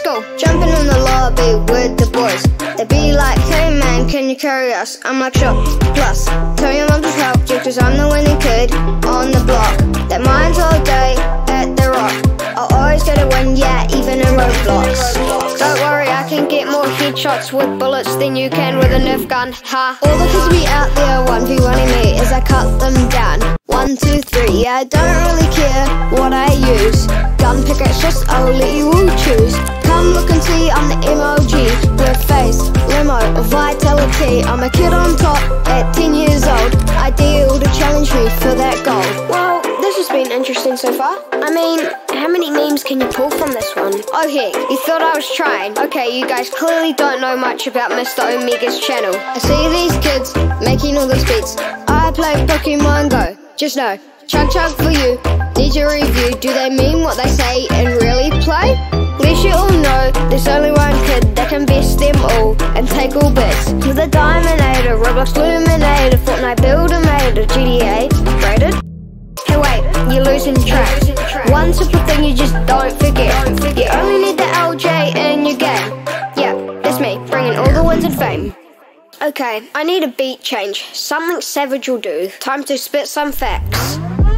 go. Jumping in the lobby with the boys. They be like, hey man, can you carry us? I'm like, sure. Plus, tell your mum to help you, cause I'm the winning kid on the block. That mine's all day at the rock. I'll always get a win, yeah, even in roadblocks. Don't worry, I can get more headshots with bullets than you can with a Nerf gun, ha. All the kids be out there 1v1ing me as I cut them down. 1, 2, 3, yeah, I don't really care what I use. Gun pickaxe, I'll let you all choose. Come look and see, I'm the MOG. With face, limo, or vitality. I'm a kid on top at 10 years old. Ideal to challenge me for that gold. Well, this has been interesting so far. I mean, how many memes can you pull from this one? Oh heck, you thought I was trying. Okay, you guys clearly don't know much about Mr. Omega's channel. I see these kids making all these beats. I play Pokemon Go. Just know, chug chug for you. Need your review. Do they mean what they say and really play? Least you all know there's only one kid that can best them all and take all bits. With a Diamondator, Roblox Luminator, Fortnite Builder-Mator, GTA rated. Hey wait, you're losing track. One simple thing you just don't forget. You only need the LJ in your game. Yeah, that's me, bringing all the wins and fame. Okay, I need a beat change. Something savage will do. Time to spit some facts.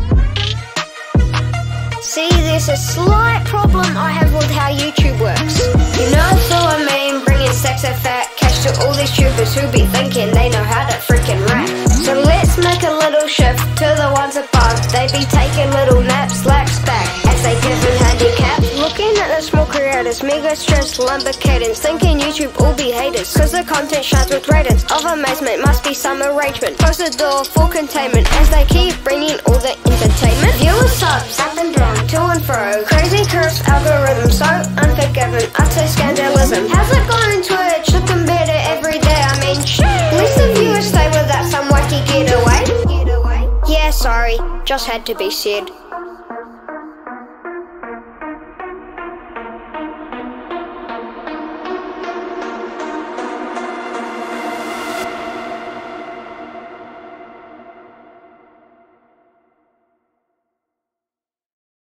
See, there's a slight problem I have with how YouTube works. You know, so I mean, bringing stacks of fat cash to all these tubers who be thinking they know how to freaking rap. So let's make a little shift to the ones above. They be taking little naps, laps back as they give them handicaps. Looking at the small creators, mega stressed lumber cadence, thinking YouTube all be haters, cause the content shines with radiance of amazement. Must be some arrangement. Close the door for containment as they keep bringing all the entertainment. Viewer subs up and down, to and fro, crazy curse algorithm, so unforgiving, utter scandalism. How's it going Twitch? Looking better every day, I mean shit. At least the viewers stay without some wacky getaway. Yeah, sorry, just had to be said.